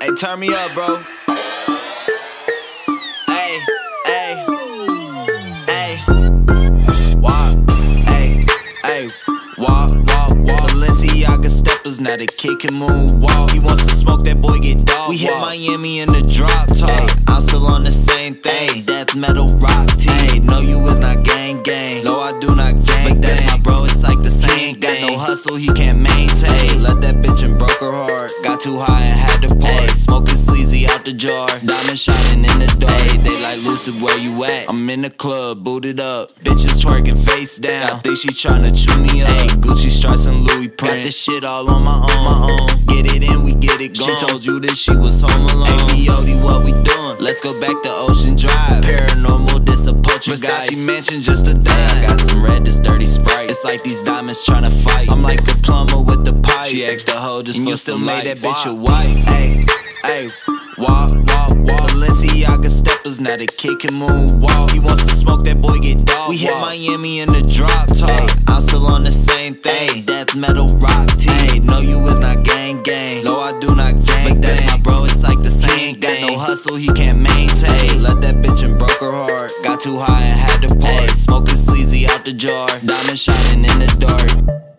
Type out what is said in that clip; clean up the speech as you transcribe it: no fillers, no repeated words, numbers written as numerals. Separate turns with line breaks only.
turn me up, bro. Hey, hey, hey. Walk, hey, hey. Walk, walk, walk. Balenciaga steppers, now the kid can moonwalk. He wants to smoke, that boy get dog. We hit Miami in the drop top. I'm still on the same thing. Death metal rock team. No, you is not gang gang. No, I do not gang. But that's my bro, it's like the same thing. Got no hustle, he can't maintain. Let that bitch and broke her heart. Got too high and had to part. Smoking sleazy out the jar. Diamond shining in the dark. They like, Lucid, where you at? I'm in the club, booted up. Bitches twerking face down. I think she tryna chew me up. Gucci stripes and Louis print. Got this shit all on my own. Get it in, we get it gone. She told you that she was home alone. AVOD, what we doing? Let's go back to Ocean Drive. Paranormal, this a Versace mansion, just a thing. I got some red, this dirty Sprite. It's like these diamonds tryna fight. I'm like a plumber with the pipe. She act the hoe just for some light. That bitch a wife. Ayy, ayy, walk, walk, walk. Balenciaga steppers, now the kid can moonwalk. He wants to smoke, that boy get dog. We hit Miami in the drop top. I'm still on the same thing. Death metal rock team. No, you is not gang gang. No, I do not gang. But that's my bro, it's like the same thing. Got no hustle, he can't maintain. Let that bitch and broke her heart. Got too high and had to part. Smoking sleazy out the jar. Diamond shining in the dark.